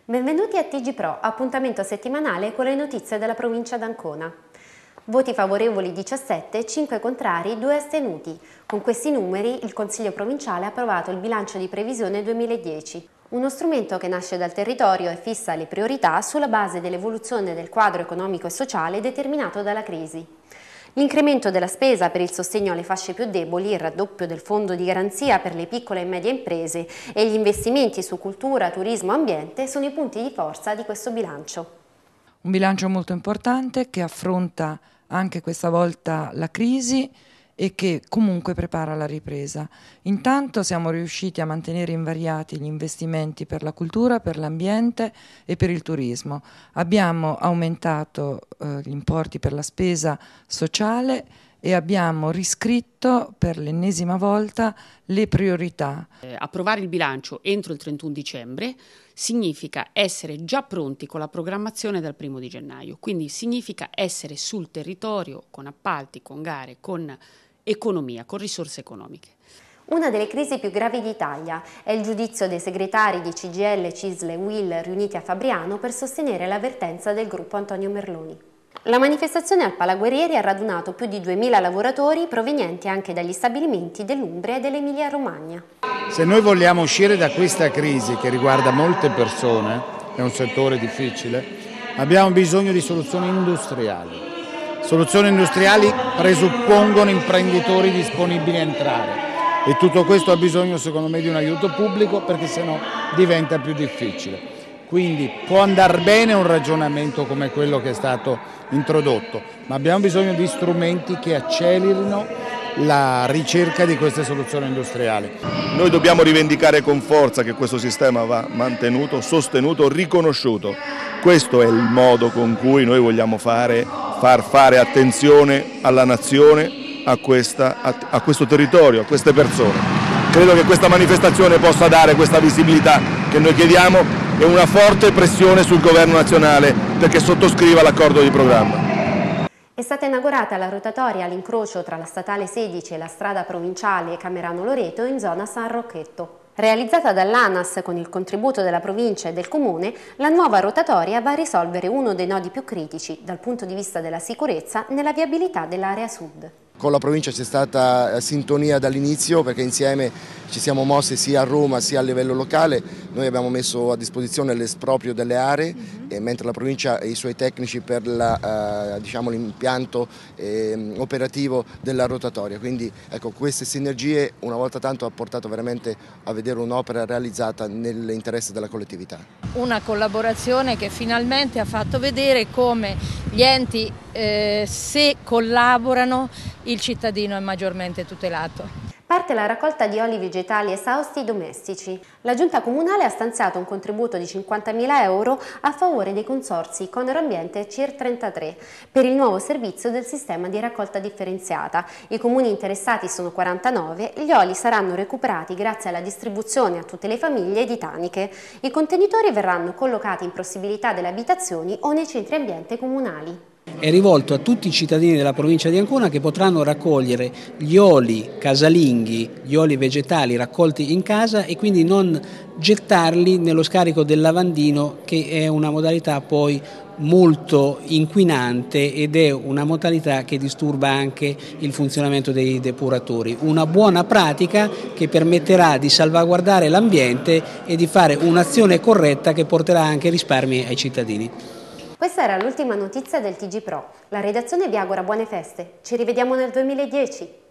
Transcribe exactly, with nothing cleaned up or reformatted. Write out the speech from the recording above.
Benvenuti a T G Pro, appuntamento settimanale con le notizie della provincia d'Ancona. Voti favorevoli diciassette, cinque contrari, due astenuti. Con questi numeri il Consiglio provinciale ha approvato il bilancio di previsione duemiladieci. Uno strumento che nasce dal territorio e fissa le priorità sulla base dell'evoluzione del quadro economico e sociale determinato dalla crisi. L'incremento della spesa per il sostegno alle fasce più deboli, il raddoppio del fondo di garanzia per le piccole e medie imprese e gli investimenti su cultura, turismo e ambiente sono i punti di forza di questo bilancio. Un bilancio molto importante che affronta anche questa volta la crisi e che comunque prepara la ripresa. Intanto siamo riusciti a mantenere invariati gli investimenti per la cultura, per l'ambiente e per il turismo. Abbiamo aumentato eh, gli importi per la spesa sociale e abbiamo riscritto per l'ennesima volta le priorità. Eh, approvare il bilancio entro il trentuno dicembre significa essere già pronti con la programmazione dal primo di gennaio, quindi significa essere sul territorio con appalti, con gare, con economia, con risorse economiche. Una delle crisi più gravi d'Italia è il giudizio dei segretari di C G I L, C I S L e U I L riuniti a Fabriano per sostenere l'avvertenza del gruppo Antonio Merloni. La manifestazione al Palaguerrieri ha radunato più di duemila lavoratori provenienti anche dagli stabilimenti dell'Umbria e dell'Emilia Romagna. Se noi vogliamo uscire da questa crisi che riguarda molte persone, è un settore difficile, abbiamo bisogno di soluzioni industriali. Soluzioni industriali presuppongono imprenditori disponibili a entrare e tutto questo ha bisogno secondo me di un aiuto pubblico perché sennò diventa più difficile. Quindi può andare bene un ragionamento come quello che è stato introdotto, ma abbiamo bisogno di strumenti che accelerino la ricerca di queste soluzioni industriali. Noi dobbiamo rivendicare con forza che questo sistema va mantenuto, sostenuto, riconosciuto. Questo è il modo con cui noi vogliamo fare, far fare attenzione alla nazione, a, questa, a, a questo territorio, a queste persone. Credo che questa manifestazione possa dare questa visibilità che noi chiediamo e una forte pressione sul governo nazionale perché sottoscriva l'accordo di programma. È stata inaugurata la rotatoria all'incrocio tra la statale sedici e la strada provinciale Camerano-Loreto in zona San Rocchetto. Realizzata dall'ANAS con il contributo della provincia e del comune, la nuova rotatoria va a risolvere uno dei nodi più critici dal punto di vista della sicurezza nella viabilità dell'area sud. Con la provincia c'è stata sintonia dall'inizio perché insieme ci siamo mossi sia a Roma sia a livello locale. Noi abbiamo messo a disposizione l'esproprio delle aree, uh-huh. e mentre la provincia e i suoi tecnici per la, eh, diciamo, l'impianto eh, operativo della rotatoria. Quindi ecco, queste sinergie una volta tanto ha portato veramente a vedere un'opera realizzata nell'interesse della collettività. Una collaborazione che finalmente ha fatto vedere come gli enti, eh, se collaborano, il cittadino è maggiormente tutelato. Parte la raccolta di oli vegetali esausti domestici. La Giunta Comunale ha stanziato un contributo di cinquantamila euro a favore dei consorzi Conero Ambiente e C I R trentatré per il nuovo servizio del sistema di raccolta differenziata. I comuni interessati sono quarantanove, gli oli saranno recuperati grazie alla distribuzione a tutte le famiglie di taniche. I contenitori verranno collocati in prossimità delle abitazioni o nei centri ambiente comunali. È rivolto a tutti i cittadini della provincia di Ancona che potranno raccogliere gli oli casalinghi, gli oli vegetali raccolti in casa e quindi non gettarli nello scarico del lavandino, che è una modalità poi molto inquinante ed è una modalità che disturba anche il funzionamento dei depuratori. Una buona pratica che permetterà di salvaguardare l'ambiente e di fare un'azione corretta che porterà anche risparmi ai cittadini. Questa era l'ultima notizia del T G Pro. La redazione vi augura buone feste. Ci rivediamo nel duemiladieci.